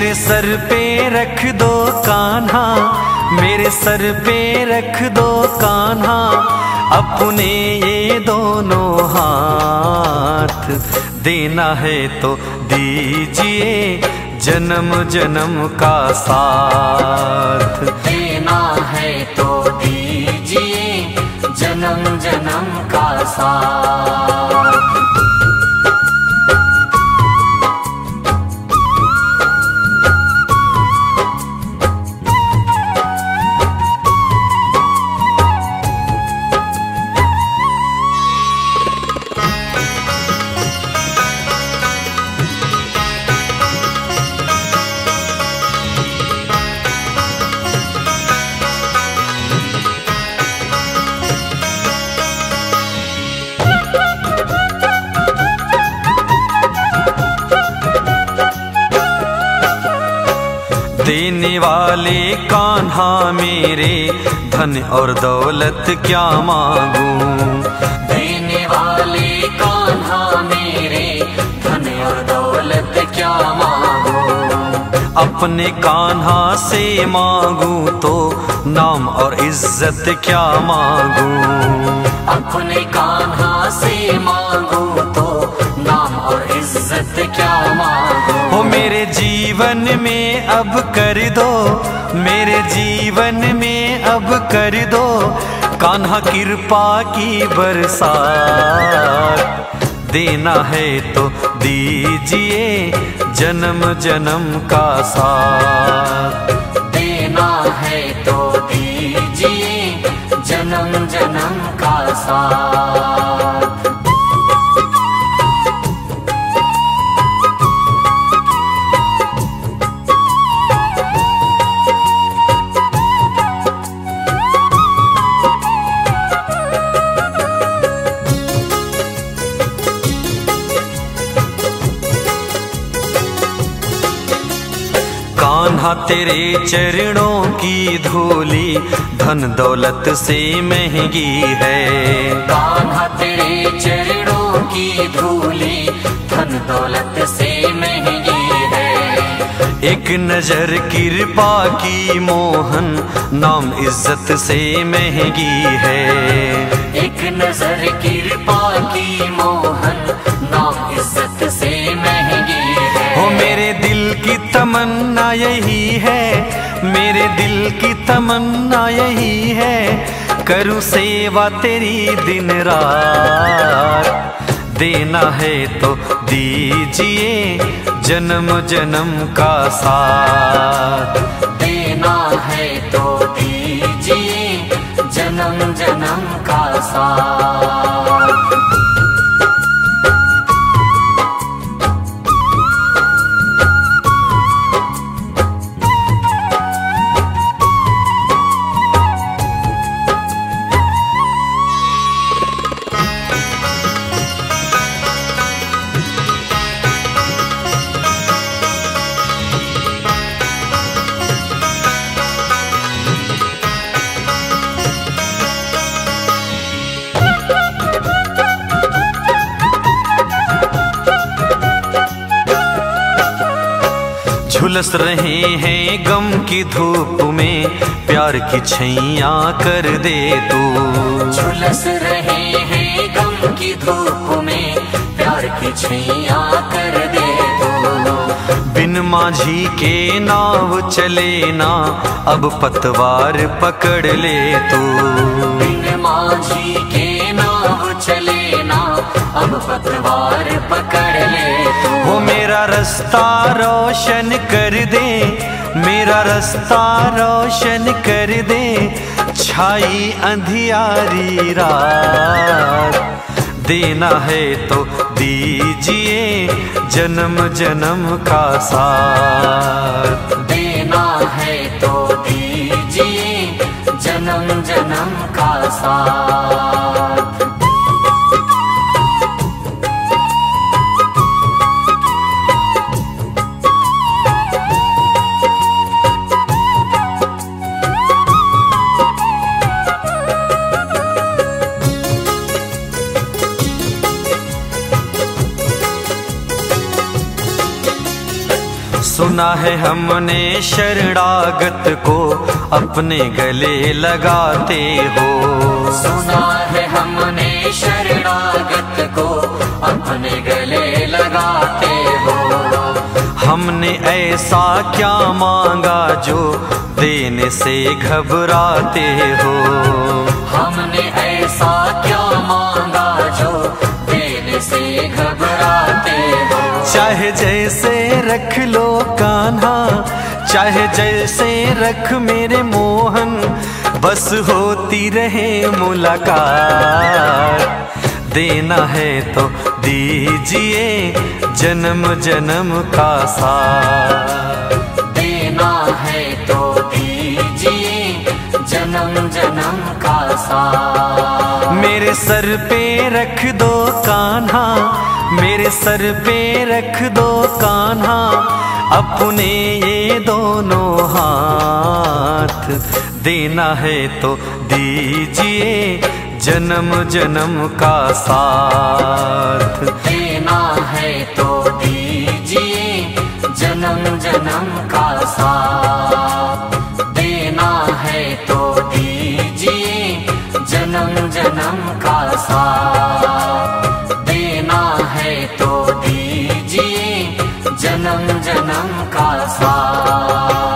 मेरे सर पे रख दो कान्हा, मेरे सर पे रख दो कान्हा, अपने ये दोनों हाथ। देना है तो दीजिए जन्म जन्म का साथ। देना है तो दीजिए जन्म जन्म का साथ। देने वाले कान्हा मेरे धन और दौलत क्या मांगूं। देने वाले कान्हा मेरे धन और दौलत क्या मांगूं। अपने कान्हा से मांगूं तो नाम और इज्जत क्या मांगूं। अपने कान्हा से मांगूं तो नाम और इज्जत क्या मांगूं। हो मेरे जीवन में अब कर दो, मेरे जीवन में अब कर दो कान्हा कृपा की बरसात। देना है तो दीजिए जन्म जन्म का साथ। देना है तो दीजिए जन्म जन्म का साथ। कान्हा तेरे चरणों की धूली धन दौलत से महंगी है। कान्हा तेरे चरणों की धूली धन दौलत से महंगी है। एक नजर कृपा की मोहन नाम इज्जत से महंगी है। एक नजर कृपा की मोहन नाम इज्जत से महंगी है। हो मेरे दिल की तमन्ना यही है, मेरे दिल की तमन्ना यही है, करूं सेवा तेरी दिन रात। देना है तो दीजिए जन्म जन्म का साथ। देना है तो दीजिए जन्म जन्म का साथ। झुलस रहे हैं गम की धूप में प्यार की छैया कर दे तू। झुलस रहे हैं गम की धूप में प्यार की छैया कर दे तू। बिन माझी के नाव चले ना अब पतवार पकड़ ले तू। बिन माझी के नाव चले ना अब पतवार पकड़ ले तू। वो मेरा रास्ता रोशन कर दे, मेरा रास्ता रोशन कर दे, छाई अंधियारी रात। देना है तो दीजिए जन्म जन्म का साथ। देना है तो दीजिए जन्म जन्म का साथ। सुना है हमने शरणागत को अपने गले लगाते हो। सुना है हमने शरणागत को अपने गले लगाते हो। हमने ऐसा क्या मांगा जो देने से घबराते हो। हमने ऐसा क्या मांगा जो देने से घबराते हो। चाहे जैसे रख लो कान्हा, चाहे जैसे रख मेरे मोहन, बस होती रहे मुलाकात। देना है तो दीजिए जन्म जन्म का साथ। देना है तो दीजिए जन्म जन्म का साथ। मेरे सर पे रख दो कान्हा, मेरे सर पे रख दो कान्हा, अपने ये दोनों हाथ। देना है तो दीजिए जन्म जन्म का साथ। देना है तो दीजिए जन्म जन्म का साथ। देना है तो दीजिए जन्म जन्म का साथ। देना है तो दीजिए जन्म जन्म का साथ।